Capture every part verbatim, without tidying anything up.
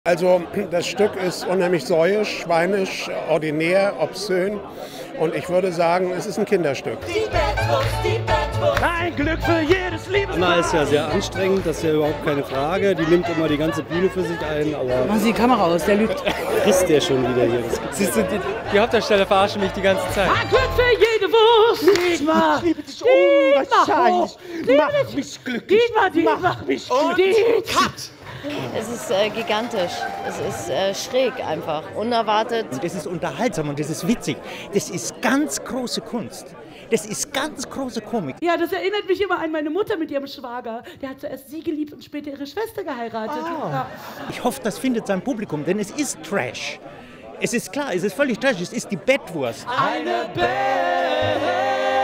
Also das Stück ist unheimlich säuisch, schweinisch, ordinär, obszön und ich würde sagen, es ist ein Kinderstück. Die Bettwurst, die Bettwurst. Ein Glück für jedes Liebes. Anna ist ja sehr anstrengend, das ist ja überhaupt keine Frage. Die nimmt immer die ganze Bühne für sich ein, aber... Machen Sie die Kamera aus, der lügt. Frisst der schon wieder hier. Siehst du, die, die Hauptdarsteller verarschen mich die ganze Zeit. Ein Glück für jede Wurst. Dietmar, Ich liebe dich unwahrscheinlich. Mach mich glücklich. Dietmar, Dietmar, mach mich glücklich. Cut. Es ist äh, gigantisch, es ist äh, schräg einfach, unerwartet. Das ist unterhaltsam und das ist witzig. Das ist ganz große Kunst. Das ist ganz große Komik. Ja, das erinnert mich immer an meine Mutter mit ihrem Schwager. Der hat zuerst sie geliebt und später ihre Schwester geheiratet. Ah. Ja. Ich hoffe, das findet sein Publikum, denn es ist Trash. Es ist klar, es ist völlig Trash, es ist die Bettwurst. Eine Bettwurst.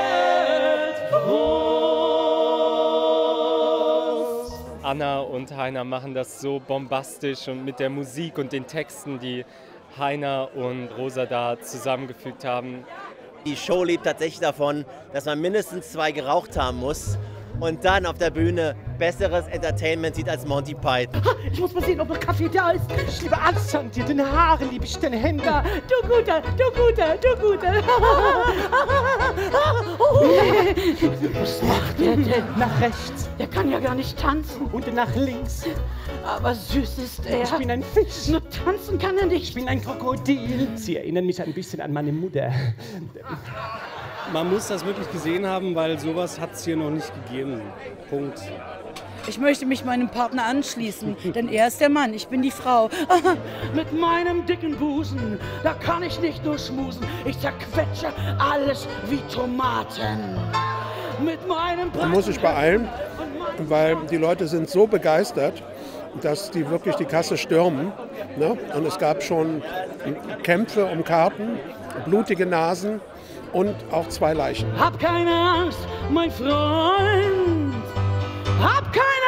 Anna und Heiner machen das so bombastisch und mit der Musik und den Texten, die Heiner und Rosa da zusammengefügt haben. Die Show lebt tatsächlich davon, dass man mindestens zwei geraucht haben muss und dann auf der Bühne besseres Entertainment sieht als Monty Python. Ich muss mal sehen, ob noch Kaffee da ist. Ich liebe Anstand, dir den Haaren, liebe ich den Händen. Ja, du Guter, du Guter, du Guter. Was macht der denn? Nach rechts Der kann ja gar nicht tanzen. und nach links. Aber süß ist er. Ich bin ein Fisch. Nur tanzen kann er Ich nicht. bin ein Krokodil. Sie erinnern mich ein bisschen an meine Mutter. Man muss das wirklich gesehen haben, weil sowas hat es hier noch nicht gegeben. Punkt. Ich möchte mich meinem Partner anschließen, denn er ist der Mann, ich bin die Frau. Mit meinem dicken Busen, da kann ich nicht nur schmusen. Ich zerquetsche alles wie Tomaten. Mit meinem Man muss sich beeilen, weil die Leute sind so begeistert, dass die wirklich die Kasse stürmen. Ne? Und es gab schon Kämpfe um Karten, blutige Nasen und auch zwei Leichen. Hab keine Angst, mein Freund. Hab keine